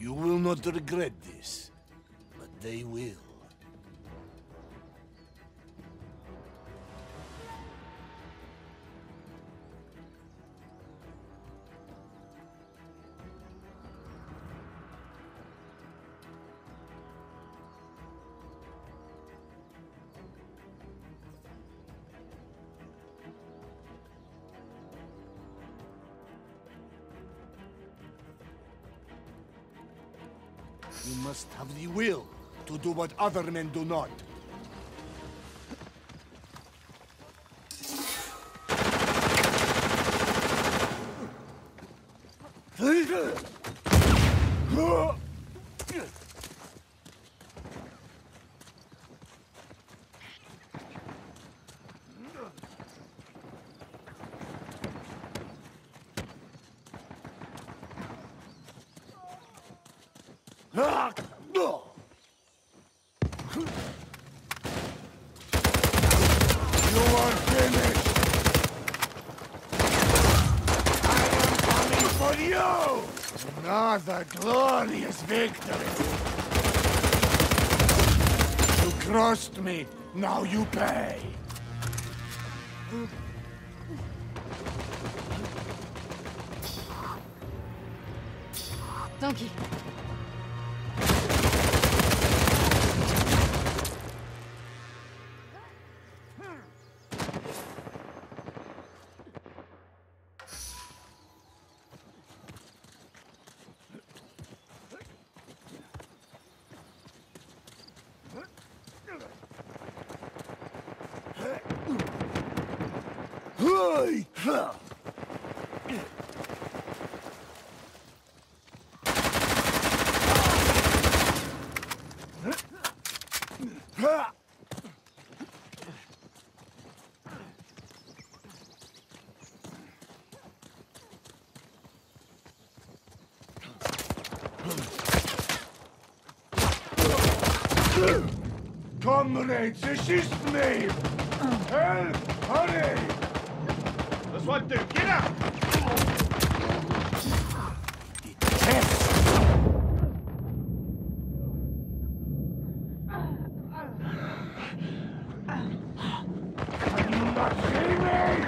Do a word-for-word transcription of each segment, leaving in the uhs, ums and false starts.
You will not regret this, but they will. You must have the will to do what other men do not. Another glorious victory! You crossed me, now you pay! Donkey! Comrades, assist me! Help! Hurry! This one do. Get up! Can you not see me?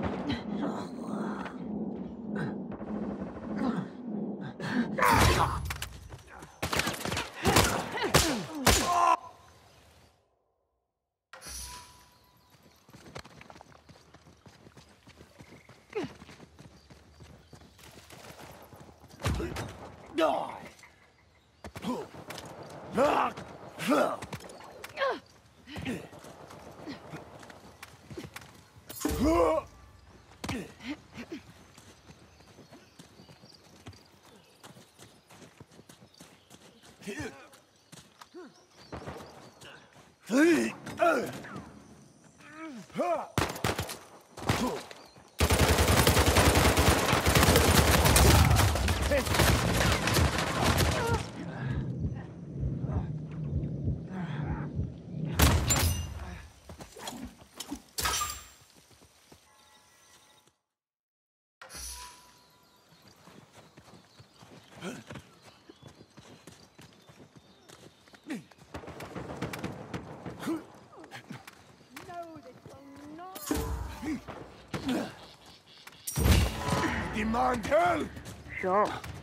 Demand help! Sure.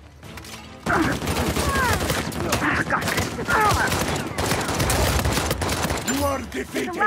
You are defeated!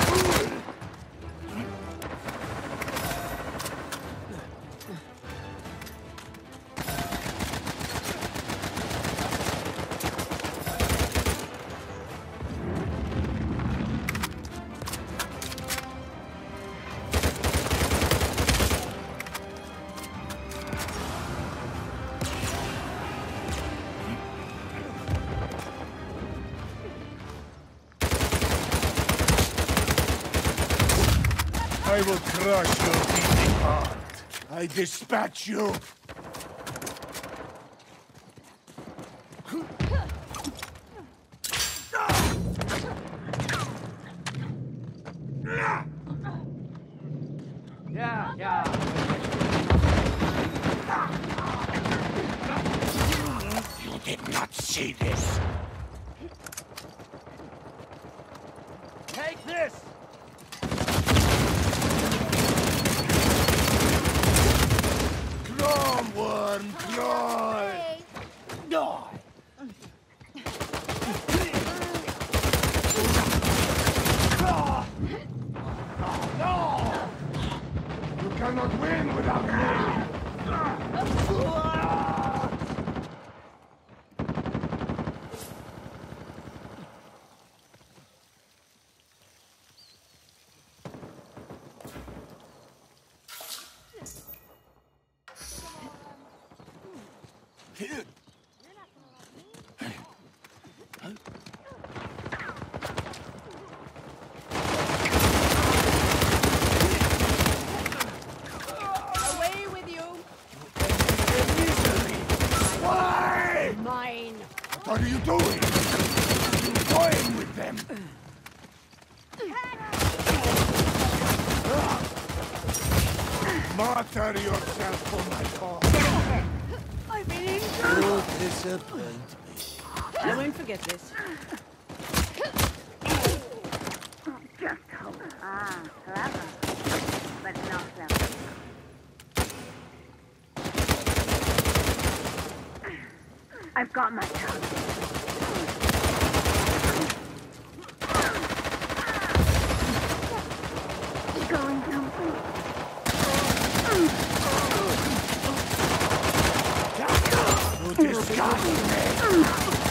I will crush your beating heart. I dispatch you. Yeah, yeah. You did not. see this. Take this! Crawl, worm, crawl! Die! No! You cannot win without me! Away with you! Why? Mine! What are you doing? You're toying with them. Martyr yourself for my cause. I've been injured! You disappoint me. I won't forget this. Just hope. Ah, clever. But not clever. I've got my chance. Going something. You disgust me.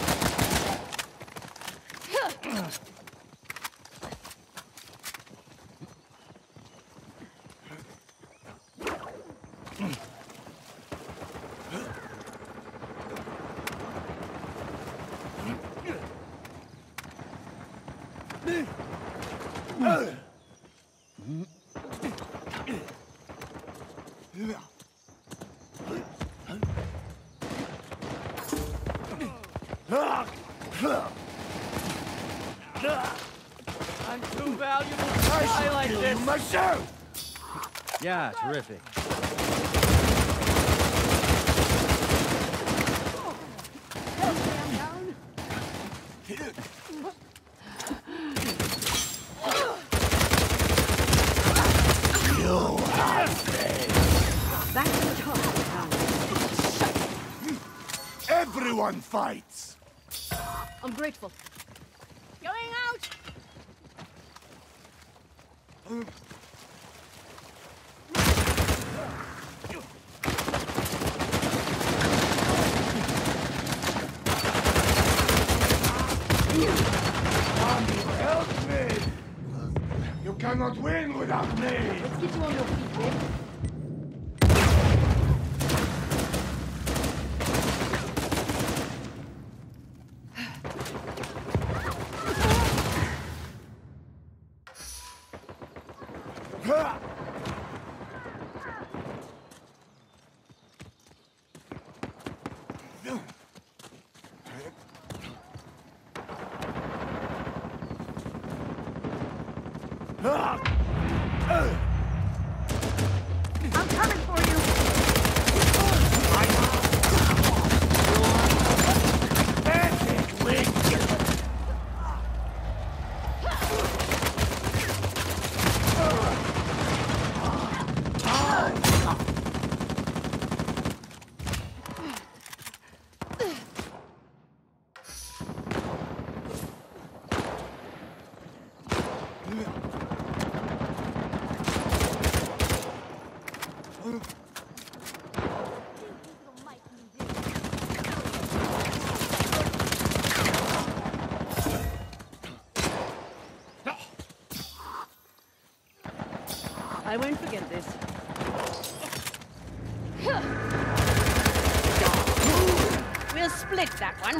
I'm too valuable to die like Kill this! you myself. Yeah, terrific. You have failed. That's the time. Everyone fights. I'm grateful. Going out! Help me. You cannot win without me. Let's get you on your feet, kid. I'm coming for you. Pathetic wing. I won't forget this. We'll split that one.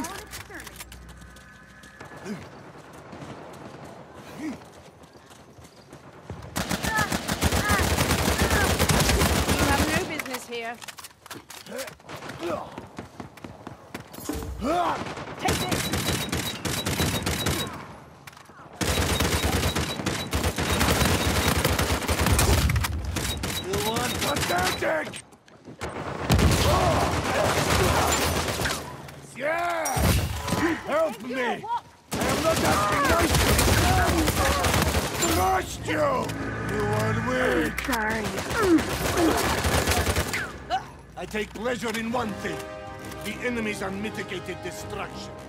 You have no business here. Take this! You want pathetic? Yeah! you! You are weak! Sorry. I take pleasure in one thing. The enemy's unmitigated destruction.